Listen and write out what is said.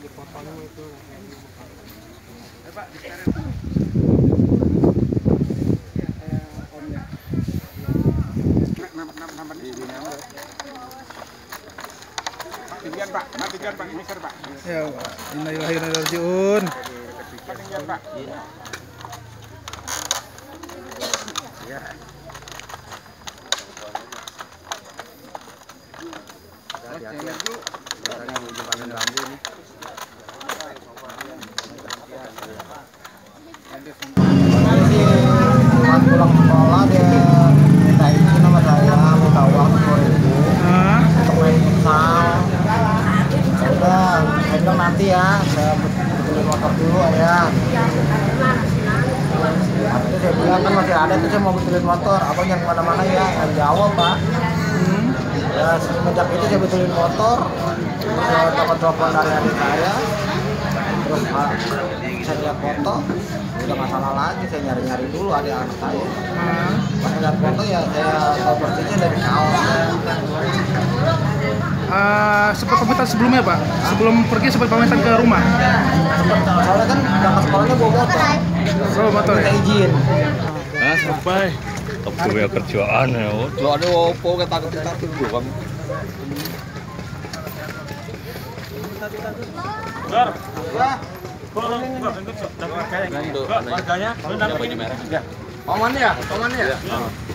Dipotong itu. Pak, tinggian Pak, tinggian Pak, mikir Pak. Ya, innalillahi Tinggian Pak. Ya. Hati-hati ya. Katanya mau jembatan bambu ini. Pas pulang sekolah dia minta izin sama saya, minta uang 10.000 untuk main futsal. Ya udah, saya bilang nanti ya, saya betulin motor dulu ya. Habis itu saya bilang kan masih ada tuh, saya mau betulin motor. Abang yang kemana-mana ya, yang jawab Pak. Ya semenjak itu saya betulin motor, saya dapat telepon dari adik saya. Terus saya lihat foto, udah nggak salah lagi, saya nyari-nyari dulu anak saya. Pas lihat foto ya saya tahu persisnya dari kaos. Sempat pamitan sebelumnya Pak? Sebelum pergi sempat pamitan ke rumah? Soalnya kan berangkat sekolahnya bawa motor. Bawa motor ya? Minta izin. Nah, sampai kebuya kerjaan ya. Lo ada opo kita doang. Bar. Warganya, Oman ya? Oman ya?